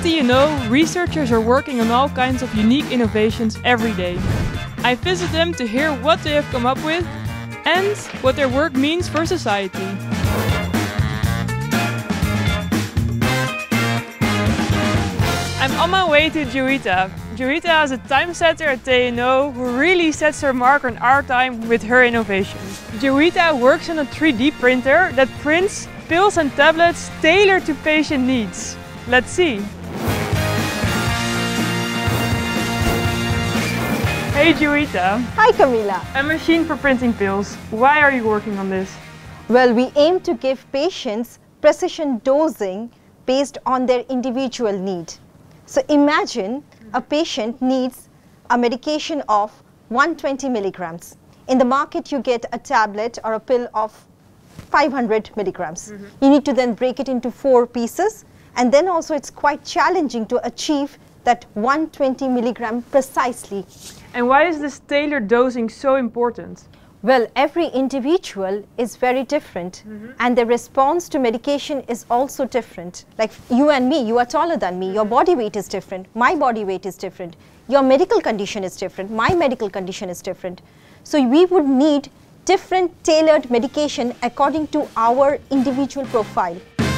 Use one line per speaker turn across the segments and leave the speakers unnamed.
TNO'er, researchers are working on all kinds of unique innovations every day. I visit them to hear what they have come up with and what their work means for society. I'm on my way to Jayeeta. Jayeeta is a time setter at TNO'er who really sets her mark on our time with her innovations. Jayeeta works on a 3D printer that prints pills and tablets tailored to patient needs. Let's see. Hey Jayeeta.
Hi Camila.
A machine for printing pills. Why are you working on this?
Well, we aim to give patients precision dosing based on their individual need. So imagine a patient needs a medication of 120 milligrams. In the market you get a tablet or a pill of 500 milligrams. You need to then break it into 4 pieces, and then also it's quite challenging to achieve that 120 milligram precisely.
And why is this tailored dosing so important?
Well, every individual is very different, and the response to medication is also different. Like you and me, you are taller than me, your body weight is different, my body weight is different, your medical condition is different, my medical condition is different. So we would need different tailored medication according to our individual profile.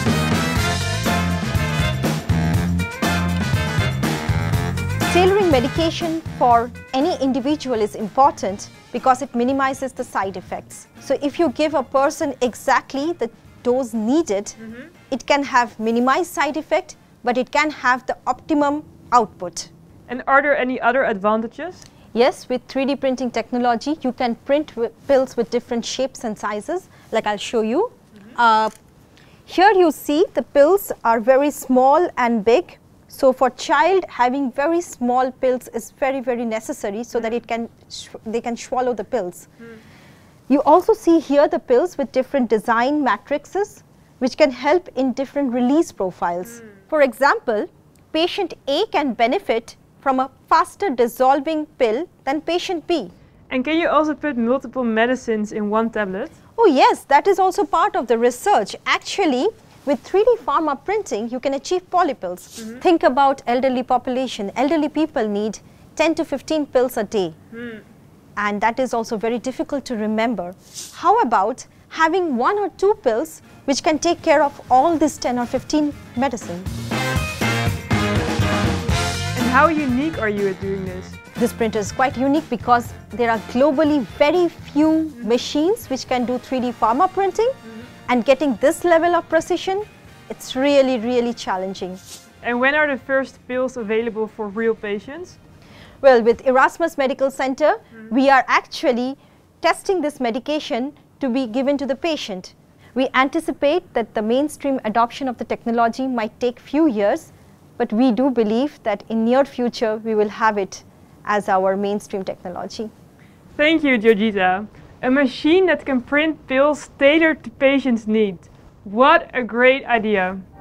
Tailoring medication for any individual is important because it minimizes the side effects. So if you give a person exactly the dose needed, it can have minimized side effect, but it can have the optimum output.
And are there any other advantages?
Yes, with 3D printing technology, you can print pills with different shapes and sizes, like I'll show you. Here you see the pills are very small and big. So for child, having very small pills is very, very necessary so that they can swallow the pills. You also see here the pills with different design matrices, which can help in different release profiles. For example, patient A can benefit from a faster dissolving pill than patient B.
And can you also put multiple medicines in one tablet?
Oh yes, that is also part of the research. Actually, with 3D pharma printing, you can achieve polypills. Think about elderly population. Elderly people need 10 to 15 pills a day. And that is also very difficult to remember. How about having 1 or 2 pills which can take care of all these 10 or 15 medicines?
And how unique are you at doing this?
This printer is quite unique because there are globally very few machines which can do 3D pharma printing. And getting this level of precision, it's really, really challenging.
And when are the first pills available for real patients?
Well, with Erasmus Medical Center, we are actually testing this medication to be given to the patient. We anticipate that the mainstream adoption of the technology might take few years, but we do believe that in near future, we will have it as our mainstream technology.
Thank you, Jayeeta. A machine that can print pills tailored to patients' needs. What a great idea!